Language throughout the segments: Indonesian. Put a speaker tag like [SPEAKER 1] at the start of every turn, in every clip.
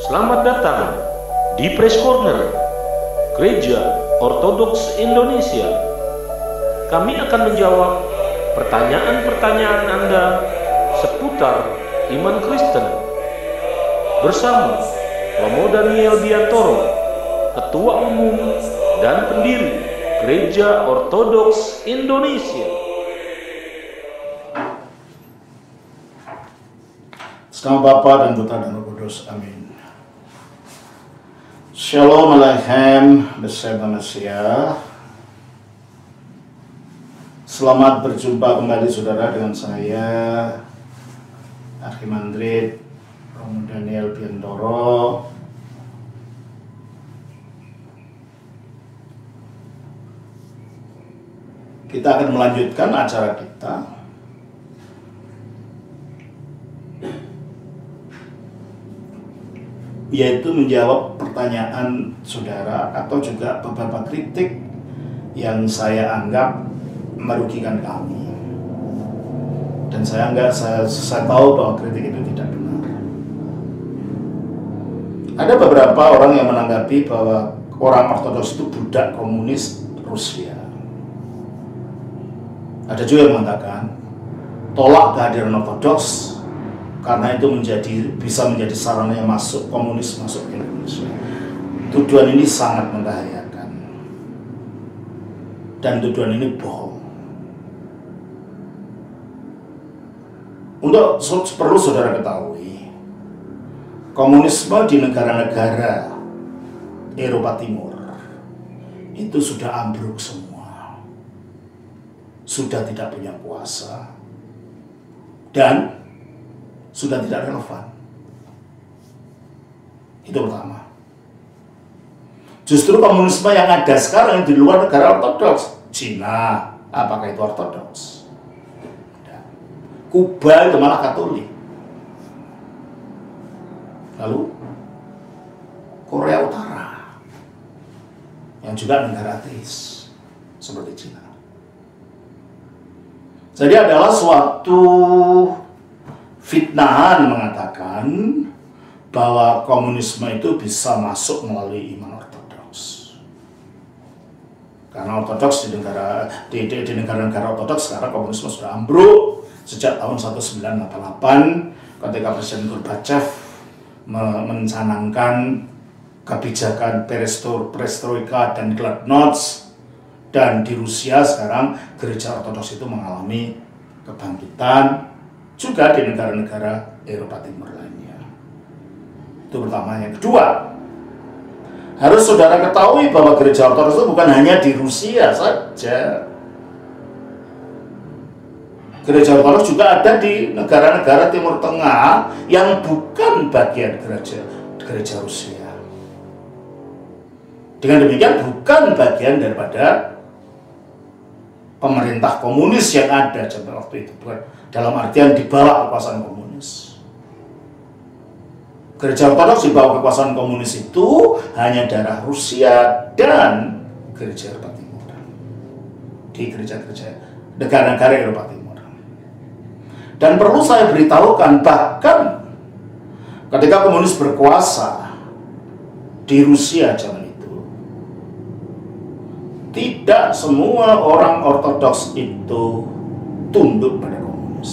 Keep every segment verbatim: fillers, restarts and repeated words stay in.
[SPEAKER 1] Selamat datang di Press Corner, Gereja Ortodoks Indonesia. Kami akan menjawab pertanyaan-pertanyaan Anda seputar iman Kristen bersama Romo Daniel Biantoro, Ketua Umum dan Pendiri Gereja Ortodoks Indonesia.
[SPEAKER 2] Nama Bapa dan Putra dan Roh Kudus. Amin. Shalom Aleichem, Bersama Masia. Selamat berjumpa kembali saudara dengan saya Archimandrit Romo Daniel Biantoro. Kita akan melanjutkan acara kita yaitu menjawab pertanyaan saudara atau juga beberapa kritik yang saya anggap merugikan kami, dan saya anggap saya, saya tahu bahwa kritik itu tidak benar. Ada beberapa orang yang menanggapi bahwa orang Ortodoks itu budak komunis Rusia. Ada juga yang mengatakan tolak kehadiran Ortodoks karena itu menjadi bisa menjadi sarana yang masuk komunis masuk ke Indonesia. Tuduhan ini sangat membahayakan, dan tuduhan ini bohong. Untuk perlu saudara ketahui, komunisme di negara-negara Eropa Timur itu sudah ambruk semua, sudah tidak punya kuasa, dan sudah tidak relevan. Itu pertama. Justru komunisme yang ada sekarang di luar negara Ortodoks, Cina, apakah itu Ortodoks? Kuba itu malah Katolik. Lalu Korea Utara yang juga negara ateis seperti Cina. Jadi adalah suatu fitnahan mengatakan bahwa komunisme itu bisa masuk melalui iman Ortodoks. Karena Ortodoks di negara di, di, di negara-negara Ortodoks sekarang komunisme sudah ambruk sejak tahun seribu sembilan ratus delapan puluh delapan ketika Presiden Gorbachev mencanangkan kebijakan perestroika dan glasnost, dan di Rusia sekarang gereja Ortodoks itu mengalami kebangkitan, juga di negara-negara Eropa Timur lainnya. Itu pertama. Yang kedua, harus saudara ketahui bahwa gereja Ortodoks itu bukan hanya di Rusia saja. Gereja Ortodoks juga ada di negara-negara Timur Tengah yang bukan bagian gereja gereja Rusia. Dengan demikian bukan bagian daripada pemerintah komunis yang ada pada waktu itu, bukan dalam artian di bawah kekuasaan komunis. Gereja Ortodoks di bawah kekuasaan komunis itu hanya daerah Rusia dan gereja Eropa Timur, di gereja-gereja negara-negara Eropa Timur. Dan perlu saya beritahukan, bahkan ketika komunis berkuasa di Rusia zaman itu, tidak semua orang Ortodoks itu tunduk pada komunis.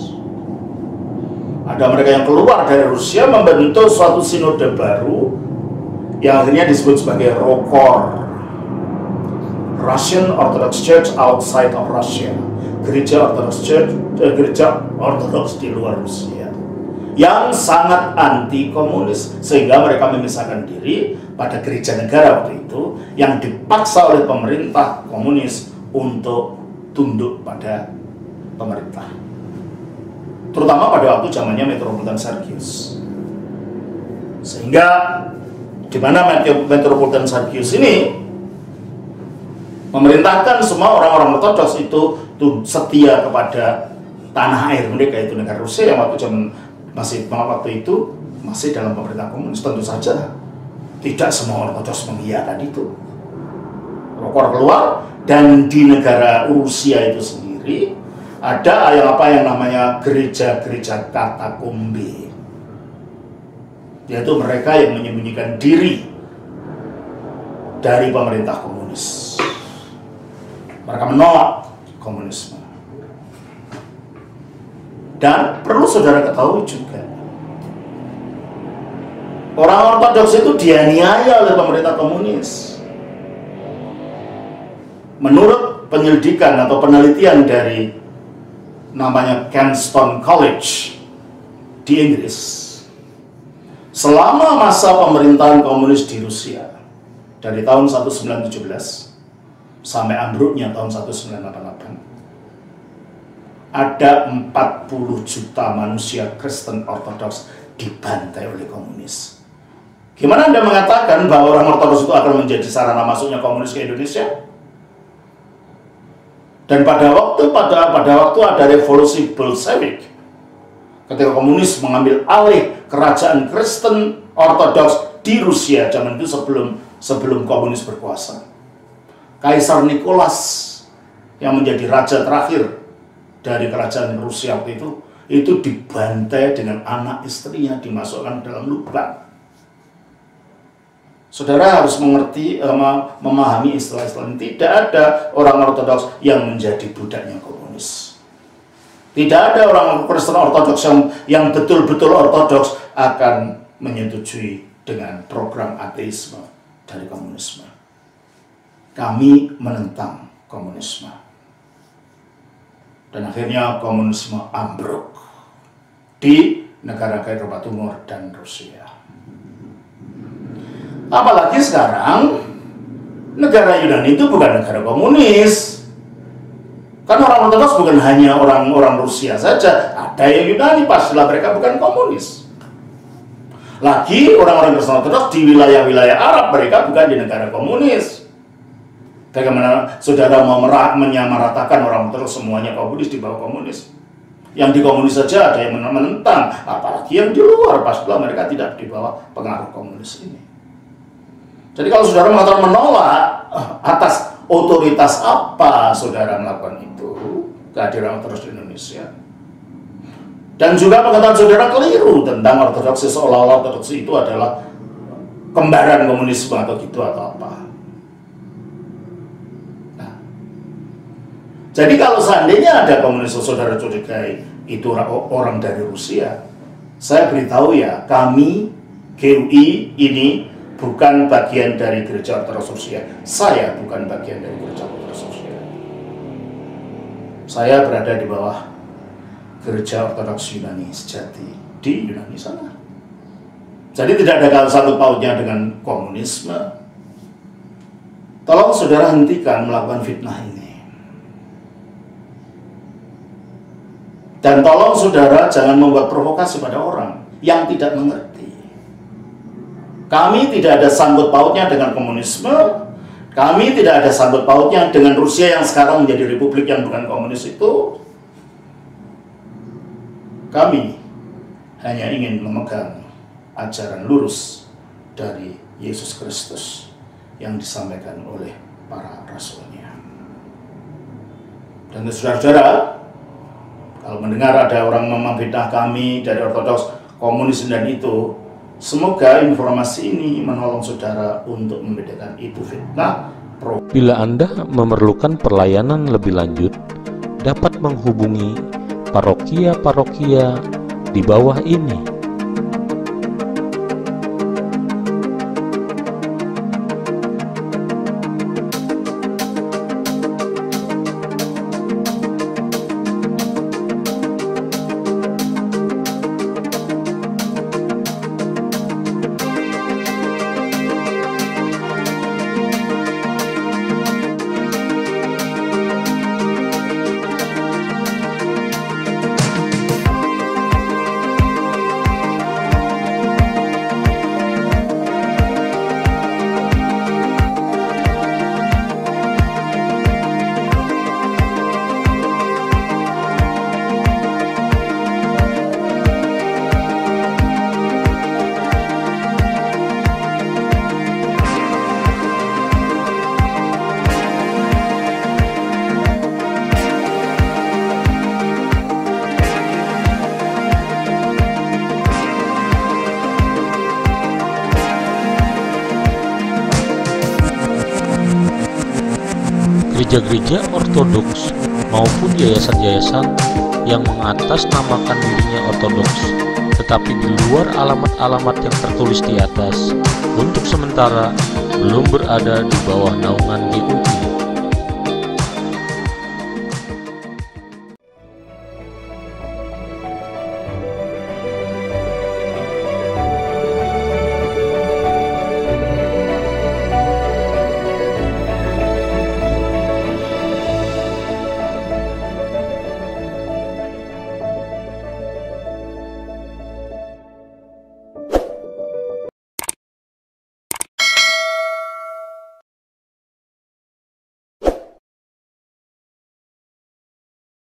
[SPEAKER 2] Ada mereka yang keluar dari Rusia membentuk suatu sinode baru yang akhirnya disebut sebagai ROKOR, Russian Orthodox Church Outside of Russia, gereja Orthodox Church, eh, gereja Ortodoks di luar Rusia, yang sangat anti komunis, sehingga mereka memisahkan diri pada gereja negara waktu itu yang dipaksa oleh pemerintah komunis untuk tunduk pada pemerintah, terutama pada waktu zamannya Metropolitan Sergius. Sehingga di mana Metropolitan Sergius ini memerintahkan semua orang-orang Ortodoks itu tuh setia kepada tanah air mereka, itu negara Rusia yang waktu zaman masih waktu itu masih dalam pemerintah komunis. Tentu saja tidak semua Ortodoks mengiyakan itu. Rokor keluar, dan di negara Rusia itu sendiri ada yang apa yang namanya gereja-gereja katakombe. yaitu mereka yang menyembunyikan diri dari pemerintah komunis. Mereka menolak komunisme. Dan perlu saudara ketahui juga, orang ortodoks itu dianiaya oleh pemerintah komunis. Menurut penyelidikan atau penelitian dari namanya Kensington College di Inggris, selama masa pemerintahan komunis di Rusia dari tahun seribu sembilan ratus tujuh belas sampai ambruknya tahun seribu sembilan ratus delapan puluh delapan, ada empat puluh juta manusia Kristen Ortodoks dibantai oleh komunis. Gimana Anda mengatakan bahwa orang Ortodoks itu akan menjadi sarana masuknya komunis ke Indonesia? Dan pada waktu pada pada waktu ada revolusi Bolshevik, ketika komunis mengambil alih kerajaan Kristen Ortodoks di Rusia zaman itu sebelum sebelum komunis berkuasa, Kaisar Nicholas yang menjadi raja terakhir dari kerajaan Rusia waktu itu itu dibantai dengan anak istrinya, dimasukkan dalam lubang. Saudara harus mengerti, memahami istilah-istilah ini. Tidak ada orang Ortodoks yang menjadi budaknya komunis. Tidak ada orang Kristen Ortodoks yang yang betul-betul Ortodoks akan menyetujui dengan program ateisme dari komunisme. Kami menentang komunisme. Dan akhirnya komunisme ambruk di negara Eropa Timur dan Rusia. Apalagi sekarang negara Yunani itu bukan negara komunis. Kan orang Ortodoks bukan hanya orang-orang Rusia saja, ada yang Yunani, pastilah mereka bukan komunis. Lagi orang-orang Kristen Ortodoks di wilayah-wilayah Arab, mereka bukan di negara komunis. Bagaimana saudara mau merah, menyamaratakan orang Ortodoks semuanya komunis di bawah komunis? Yang di komunis saja ada yang menentang, apalagi yang di luar, pastilah mereka tidak di bawah pengaruh komunis ini. Jadi kalau saudara mengatakan menolak, atas otoritas apa saudara melakukan itu? Kehadiran Ortodoks di Indonesia. Dan juga pengetahuan saudara keliru tentang ortodoksi, seolah-olah ortodoksi itu adalah kembaran komunisme atau gitu atau apa. Nah, jadi kalau seandainya ada komunis saudara curigai itu orang dari Rusia, saya beritahu ya, kami G U I ini bukan bagian dari Gereja Ortodoks Rusia. Saya bukan bagian dari Gereja Ortodoks Rusia. Saya berada di bawah Gereja Ortodoks Yunani sejati di Yunani sana. Jadi tidak ada kaitan sangkut pautnya dengan komunisme. Tolong saudara hentikan melakukan fitnah ini. Dan tolong saudara jangan membuat provokasi pada orang yang tidak mengerti. Kami tidak ada sangkut pautnya dengan komunisme. Kami tidak ada sangkut pautnya dengan Rusia yang sekarang menjadi republik yang bukan komunis itu. Kami hanya ingin memegang ajaran lurus dari Yesus Kristus yang disampaikan oleh para rasulnya. Dan saudara-saudara, kalau mendengar ada orang memfitnah kami dari Ortodoks, komunis dan itu, semoga informasi ini menolong saudara untuk membedakan itu fitnah.
[SPEAKER 1] Bila Anda memerlukan pelayanan lebih lanjut, dapat menghubungi parokia-parokia di bawah ini. Gereja-gereja ortodoks maupun yayasan-yayasan yang mengatasnamakan dirinya ortodoks, tetapi di luar alamat-alamat yang tertulis di atas, untuk sementara belum berada di bawah naungan G U